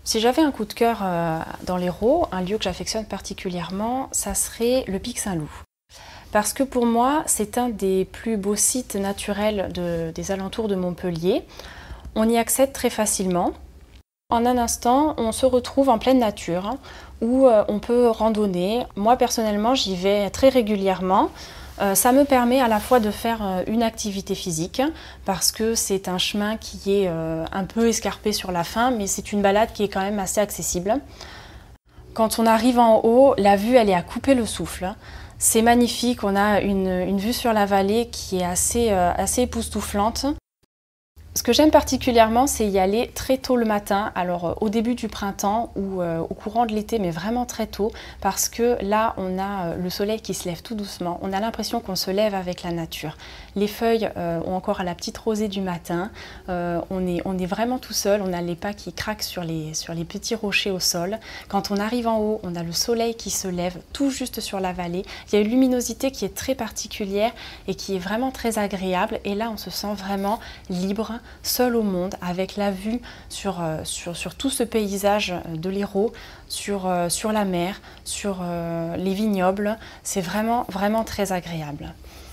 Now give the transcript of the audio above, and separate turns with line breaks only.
Si j'avais un coup de cœur dans l'Hérault, un lieu que j'affectionne particulièrement, ça serait le Pic Saint-Loup. Parce que pour moi, c'est un des plus beaux sites naturels des alentours de Montpellier. On y accède très facilement. En un instant, on se retrouve en pleine nature, où on peut randonner. Moi, personnellement, j'y vais très régulièrement. Ça me permet à la fois de faire une activité physique, parce que c'est un chemin qui est un peu escarpé sur la fin, mais c'est une balade qui est quand même assez accessible. Quand on arrive en haut, la vue, elle est à couper le souffle. C'est magnifique, on a une vue sur la vallée qui est assez époustouflante. Ce que j'aime particulièrement, c'est y aller très tôt le matin, alors au début du printemps ou au courant de l'été, mais vraiment très tôt, parce que là, on a le soleil qui se lève tout doucement. On a l'impression qu'on se lève avec la nature. Les feuilles ont encore à la petite rosée du matin. On est vraiment tout seul, on a les pas qui craquent sur les petits rochers au sol. Quand on arrive en haut, on a le soleil qui se lève tout juste sur la vallée. Il y a une luminosité qui est très particulière et qui est vraiment très agréable. Et là, on se sent vraiment libre, seul au monde, avec la vue sur tout ce paysage de l'Hérault, sur la mer, sur les vignobles. C'est vraiment très agréable.